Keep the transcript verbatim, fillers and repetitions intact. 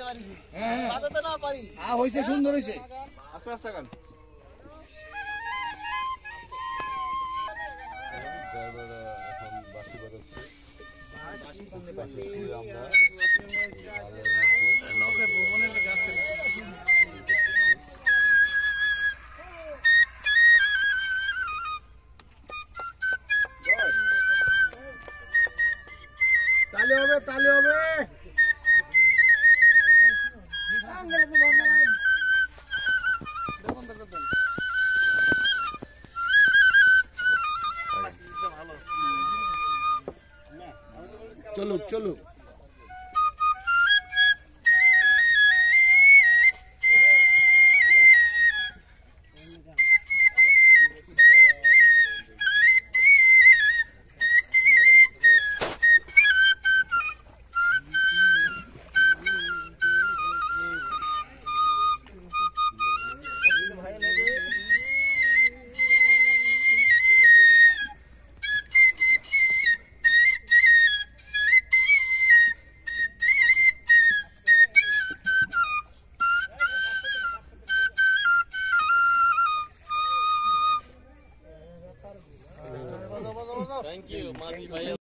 হয়েছে, সুন্দর হয়েছে। আস্তে আস্তে গান। তালি হবে, তালি হবে। চলুক চলুক। Thank you, Mati Bhaiya.